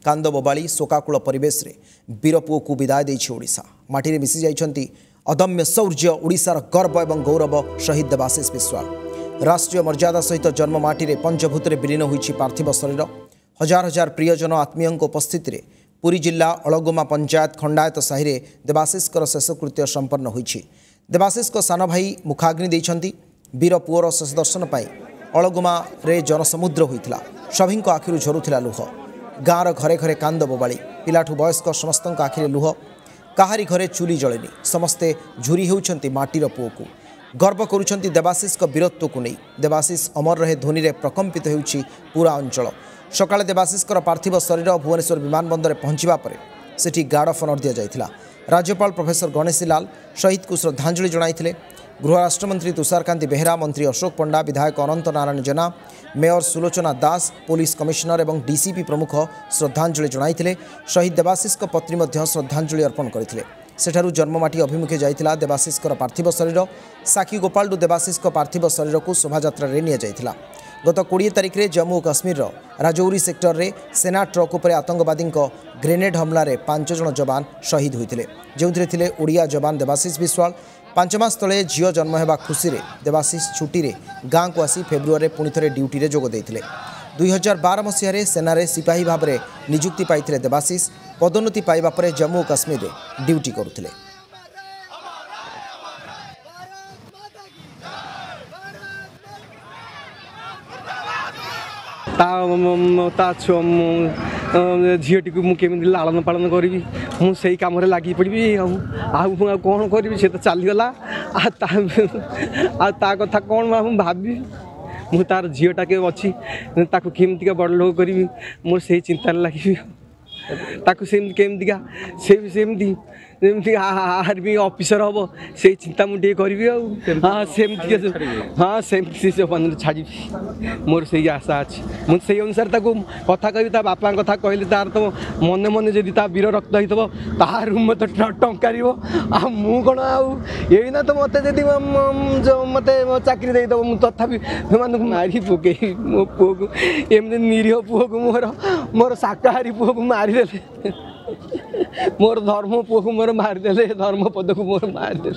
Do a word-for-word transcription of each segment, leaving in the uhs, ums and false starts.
कांद बोबाली शोकाकूल परिवेश रे वीरपुओ को विदाय देछि ओडिशा। माटी मिशि जाइछन्ति अदम्य शौर्य ओडिशार गर्व एवं गौरव शहीद देवाशीष विश्वाल। राष्ट्रीय मर्यादा सहित जन्म माटी रे पंचभूतरे विलीन होइछि पार्थिव शरीर। हजार हजार प्रियजन आत्मीय उपस्थित रे पुरी जिला अळगोमा पंचायत खंडायत साहिरे देवाशीषकर शेषकृत्य संपन्न होइछि। देवाशीष को सान भाई मुखाग्नि देइछन्ति। वीर पुओर शेष दर्शन पाई अळगोमा रे जनसमुद्र होइथिला। सभी आखिरु झरुथिला लुह। गाँर घरे घरे कांद बोबाली पिलाठू वयस्क समस्त आखिरे लुह। काहारी घरे चुली जलेनी समस्ते झुरी हेउछन्ति माटीर पुओ को। गर्व करुछन्ति देवाशीष को वीरत्व को नहीं। देवाशीष अमर रहे ध्वनि रे प्रकम्पित हेउछि पूरा अंचल। सकाळे देवाशीषकर पार्थिव शरीर भुवनेश्वर विमानबंदर पहुंचवा परे सेठी गार्ड ऑफ ऑनर दिया जायथिला। राज्यपाल प्रोफेसर गणेशी लाल शहीद को श्रद्धांजलि जणाइथिले। गृह राष्ट्रमंत्री तुषारकांति बेहेरा, मंत्री अशोक पंडा, विधायक Anant Narayan Jena, mayor Sulochana Das, police commissioner एवं डीसीपी प्रमुख श्रद्धांजलि जणाइथिले। शहीद देवाशीष को पत्नी मध्य श्रद्धांजलि अर्पण करथिले। सेठारु जन्ममाटी अभिमुखे जाइथिला देवाशीषकर पार्थिव शरीर। साखी गोपालडू देवाशीष पार्थिव शरीर को शोभायात्रा रे निया जाइथिला। गत बीस तारिख रे जम्मू और काश्मीर राजौरी सेक्टर रे सेना ट्रक उपर आतंकवादी ग्रेनेड हमला रे पांच जन जवान शहीद होते जो थिले ओडिया जवान देवाशीष विश्वाल। पांच मास तले झील जन्म होगा खुशी रे देवाशीष छुट्टी रे गाँ को आसी फेब्रुआरी पुणी थे ड्यूटी रे जोग देइथिले। दुई हजार बार मसीह सेना सिपाही भाव में नियुक्ति पाई देवाशीष पदोन्नति पाइबा परे जम्मू और काश्मीर रे ड्यूटी करुथिले। झीटी को मुझे लालन पालन करी मुझे कम लगी पड़ी कौन करी से तो चलीगला कथा कौन भावी मु तार झीटा के अच्छी केमती बड़ लोक करी मोर से चिंतार लगी केमतिका सेमती आर्मी ऑफिसर हम से चिंता मुझे करी हाँ सेमती हाँ सेमती छाड़ी मोर से आशा अच्छी मुझे अनुसार कथा कह बापा कथा कहली तार तो मन मन जदि वीर रक्त हो तार मत टंकार आ मु कौन आईना तो मत जदि मत चाकरी देदेव मुझे तथापि मारी पकई मो पुओ को एमती निरीह पुओ को मोर मोर शाकाहारी पुओ को मारिदे मोर धर्म पुओ को मोर मारिदे धर्म पद को मोर मारिदे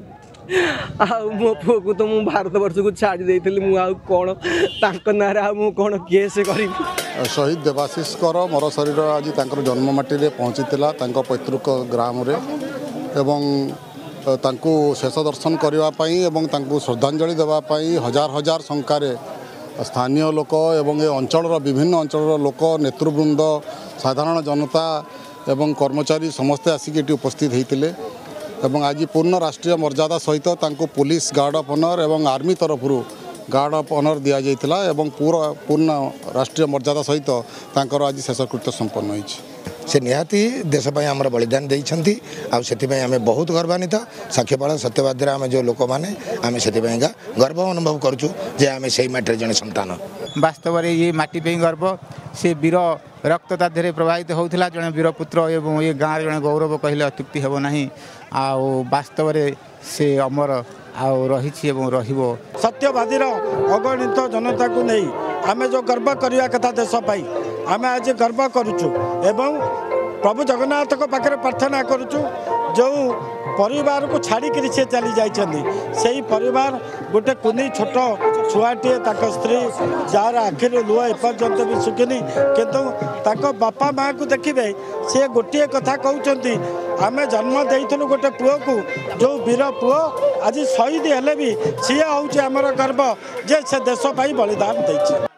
आ मो पुओ को तो मुझे भारत वर्ष को छाड़ी देती मुझे कौन ना मु कौन केस करी। शहीद देवाशीष मर शरीर आज जन्ममाटी रे पहुँची पैतृक ग्राम रे एवं तांको शेष दर्शन करने श्रद्धांजलि देवाई हजार हजार संख्यार स्थानीय लोक एवं ए अंचल विभिन्न अंचल लोक नेतृवृंद साधारण जनता एवं कर्मचारी समस्ते आसिक ये उपस्थित होते एवं आज पूर्ण राष्ट्रीय मर्यादा सहित तांको पुलिस गार्ड ऑफ ऑनर एवं आर्मी तरफ गार्ड ऑफ ऑनर दि जाइथिला एवं पूरा पूर्ण राष्ट्रीय मर्यादा सहित तांकर आज शेषकृत्य संपन्न होइछि। से निहाती देश पर आम बलिदान देइछन्ति आउ आम बहुत गर्वान्वित साक्ष्यपाल सत्यवादी आम जो लोक मैंने आम से गर्व अनुभव करुँ जे आम से माटी जन संतान। वास्तव में ये माटी पे गर्व से वीर रक्त ताधे प्रभावित होता जड़े वीरपुत्र और ये गाँव जड़े गौरव कहले अत्युक्ति हेब नहीं। वास्तव में से अमर आउ रही सत्यवादी अगणित जनता को नहीं आम जो गर्व करने कथा देश पाई आम आज गर्व करुचु एवं प्रभु जगन्नाथ को पाखे प्रार्थना करुचु जो परिवार को छाड़ी से चली जाइछन्ति से परिवार गोटे कुनी छोट छुआटे स्त्री जार आखिर लुह एपर्यंत भी सुखिनी किंतु बापा माँ को देखिए सी गोटे कथा कहते आम जन्म देइथलु गोटे पुओ को जो वीर पुओ आज शहीद हेले भी सी हूँ आमर गर्व जे से देश पाई बलिदान देछि।